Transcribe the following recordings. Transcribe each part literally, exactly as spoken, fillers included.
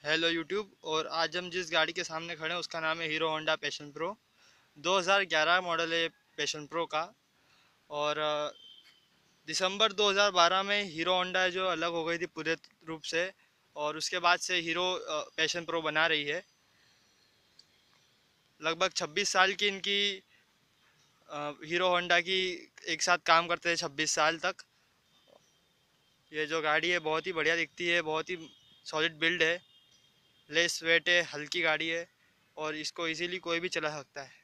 Hello YouTube. और आज हम जिस गाड़ी के सामने खड़े हैं उसका नाम है हीरो होंडा पैशन प्रो। दो हज़ार ग्यारह मॉडल है पैशन प्रो का। और अ, दिसंबर दो हज़ार बारह में हीरो होंडा जो अलग हो गई थी पूरे रूप से, और उसके बाद से हीरो पैशन प्रो बना रही है। लगभग छब्बीस साल की इनकी अ, हीरो होंडा की एक साथ काम करते हैं छब्बीस साल तक। ये जो गाड़ी है बहुत ही बढ़िया दिखती है, बहुत ही सॉलिड बिल्ड है, लेस वेट है, हल्की गाड़ी है और इसको इजीली कोई भी चला सकता है।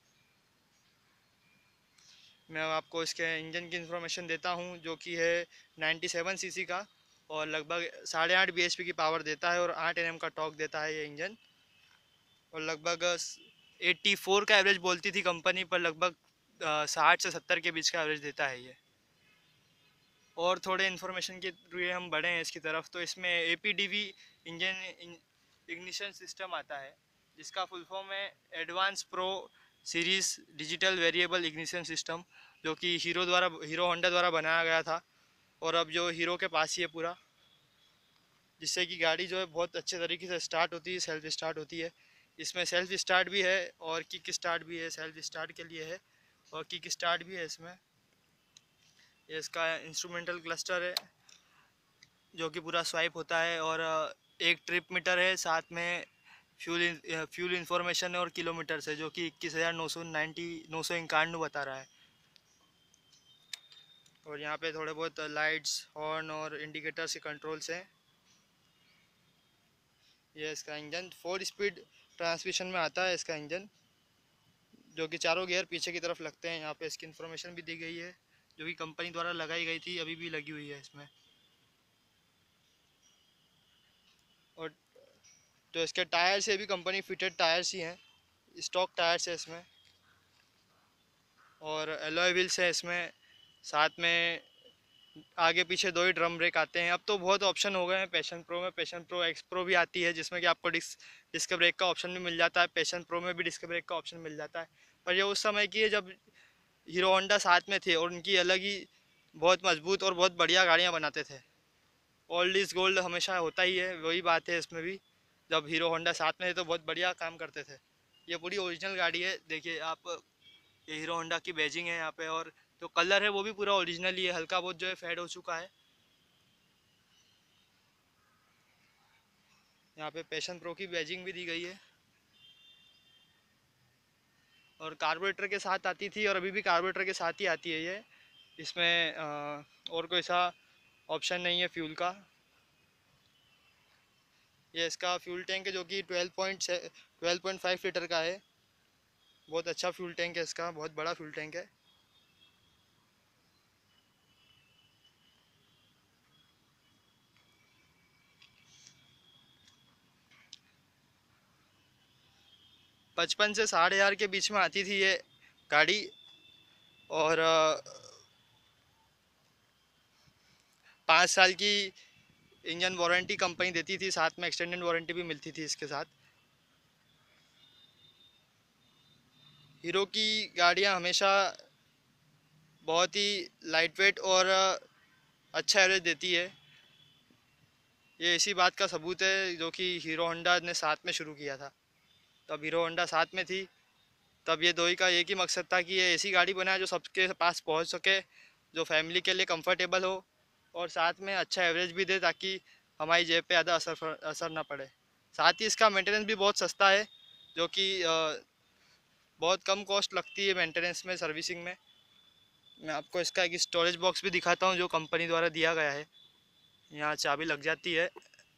मैं आपको इसके इंजन की इंफॉर्मेशन देता हूँ जो कि है सत्तानवे सीसी का, और लगभग साढ़े आठ बी एच पी की पावर देता है और आठ एन एम का टॉर्क देता है ये इंजन। और लगभग चौरासी का एवरेज बोलती थी कंपनी, पर लगभग साठ से सत्तर के बीच का एवरेज देता है ये। और थोड़े इन्फॉर्मेशन के थ्रू हम बढ़े हैं इसकी तरफ, तो इसमें A P D V engine ignition system आता है, जिसका फुल फॉर्म है advance pro series digital variable ignition system, जो कि हीरो द्वारा हीरो होंडा द्वारा बनाया गया था और अब जो हीरो के पास ही है पूरा, जिससे कि गाड़ी जो है बहुत अच्छे तरीके से स्टार्ट होती है, सेल्फ स्टार्ट होती है। इसमें सेल्फ स्टार्ट भी है और किक स्टार्ट भी है। सेल्फ स्टार्ट के लिए है और किक स्टार्ट भी है इसमें। ये इसका इंस्ट्रूमेंटल क्लस्टर है जो कि पूरा स्वाइप होता है, और एक ट्रिप मीटर है, साथ में फ्यूल फ्यूल इंफॉर्मेशन है और किलोमीटर से, जो कि इक्कीस हज़ार नौ सौ नाइन्टी नौ सौ इक्यानवे बता रहा है। और यहाँ पे थोड़े बहुत लाइट्स, हॉर्न और इंडिकेटर्स के कंट्रोल्स हैं। ये इसका इंजन फोर स्पीड ट्रांसमिशन में आता है इसका इंजन, जो कि चारों गियर पीछे की तरफ लगते हैं। यहाँ पे इसकी इन्फॉर्मेशन भी दी गई है जो कि कंपनी द्वारा लगाई गई थी, अभी भी लगी हुई है इसमें। और जो इसके टायर्स है भी कंपनी फिटेड टायर्स ही हैं, स्टॉक टायर्स है इसमें। और एलॉय व्हील्स है इसमें, साथ में आगे पीछे दो ही ड्रम ब्रेक आते हैं। अब तो बहुत ऑप्शन हो गए हैं पैशन प्रो में। पैशन प्रो एक्स प्रो भी आती है जिसमें कि आपको डिस्क डिस्क ब्रेक का ऑप्शन भी मिल जाता है। पैशन प्रो में भी डिस्क ब्रेक का ऑप्शन मिल जाता है। पर ये उस समय की है जब हीरो होंडा साथ में थे और उनकी अलग ही बहुत मजबूत और बहुत बढ़िया गाड़ियाँ बनाते थे। ओल्ड इज़ गोल्ड हमेशा होता ही है, वही बात है इसमें भी। जब हीरो होंडा साथ में थे तो बहुत बढ़िया काम करते थे। ये पूरी ओरिजिनल गाड़ी है, देखिए आप, ये हीरो होंडा की बैजिंग है यहाँ पे। और जो कलर है वो भी पूरा ओरिजिनल ही है, हल्का बहुत जो है फेड हो चुका है। यहाँ पे पैशन प्रो की बैजिंग भी दी गई है। और कार्बोरेटर के साथ आती थी और अभी भी कार्बोरेटर के साथ ही आती है ये। इसमें अ, और कोई सा ऑप्शन नहीं है फ्यूल का। ये इसका फ्यूल टैंक है जो कि ट्वेल्व पॉइंट से ट्वेल्व पॉइंट फाइव लीटर का है। बहुत अच्छा फ्यूल टैंक है इसका, बहुत बड़ा फ्यूल टैंक है। पचपन से साठ हज़ार के बीच में आती थी ये गाड़ी। और अ, पाँच साल की इंजन वारंटी कंपनी देती थी, साथ में एक्सटेंडेड वारंटी भी मिलती थी इसके साथ। हीरो की गाड़ियाँ हमेशा बहुत ही लाइट वेट और अ, अच्छा एवरेज देती है। ये इसी बात का सबूत है जो कि हीरो होंडा ने साथ में शुरू किया था। तब हीरो होंडा साथ में थी, तब ये दो ही का एक ही मकसद था कि ये ऐसी गाड़ी बनाए जो सबके पास पहुंच सके, जो फैमिली के लिए कंफर्टेबल हो और साथ में अच्छा एवरेज भी दे, ताकि हमारी जेब पे ज़्यादा असर असर ना पड़े। साथ ही इसका मेंटेनेंस भी बहुत सस्ता है, जो कि अ, बहुत कम कॉस्ट लगती है मेंटेनेंस में, सर्विसिंग में। मैं आपको इसका एक स्टोरेज बॉक्स भी दिखाता हूँ जो कंपनी द्वारा दिया गया है। यहाँ चाबी लग जाती है,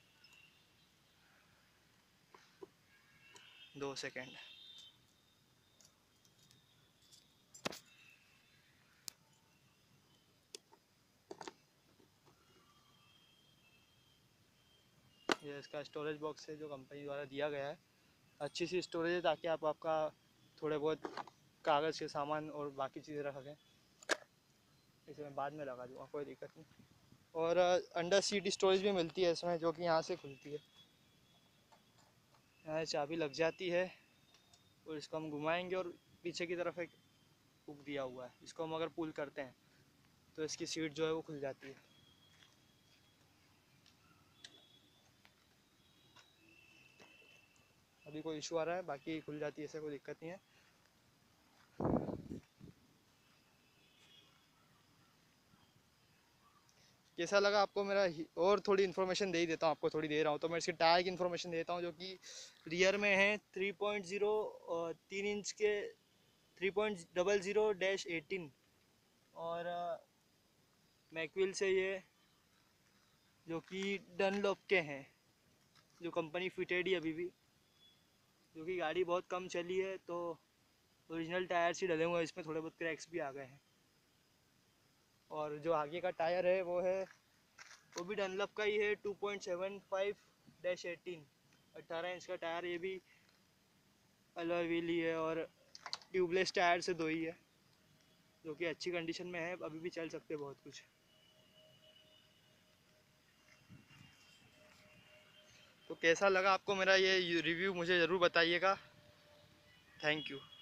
दो सेकेंड। ये इसका स्टोरेज बॉक्स है जो कंपनी द्वारा दिया गया है। अच्छी सी स्टोरेज है ताकि आप आपका थोड़े बहुत कागज़ के सामान और बाकी चीज़ें रख सकें। इसे मैं बाद में लगा दूँगा, कोई दिक्कत नहीं। और अंडर सीट स्टोरेज भी मिलती है इसमें, जो कि यहाँ से खुलती है। यहाँ चाबी लग जाती है और इसको हम घुमाएंगे और पीछे की तरफ एक हुक दिया हुआ है, इसको हम अगर पुल करते हैं तो इसकी सीट जो है वो खुल जाती है। अभी कोई इशू आ रहा है, बाकी खुल जाती है, ऐसे कोई दिक्कत नहीं है। कैसा लगा आपको मेरा? और थोड़ी इन्फॉर्मेशन दे ही देता हूँ आपको, थोड़ी दे रहा हूँ तो मैं इसके टायर की इन्फॉर्मेशन देता हूँ, जो कि रियर में है थ्री पॉइंट ज़ीरो तीन इंच के three point double zero dash eighteen, और मैकविल से ये जो कि डनलॉप के हैं, जो कंपनी फिटेड ही अभी भी, जो कि गाड़ी बहुत कम चली है तो ओरिजिनल टायर्स ही डले हुए हैं, इसमें थोड़े बहुत क्रैक्स भी आ गए हैं। और जो आगे का टायर है वो है वो भी डनलॉप का ही है, two point seven five dash eighteen, अट्ठारह इंच का टायर, ये भी अलॉय व्हील ही है और ट्यूबलेस टायर से दो ही है, जो कि अच्छी कंडीशन में है, अभी भी चल सकते बहुत कुछ। तो कैसा लगा आपको मेरा ये रिव्यू, मुझे ज़रूर बताइएगा। Thank you.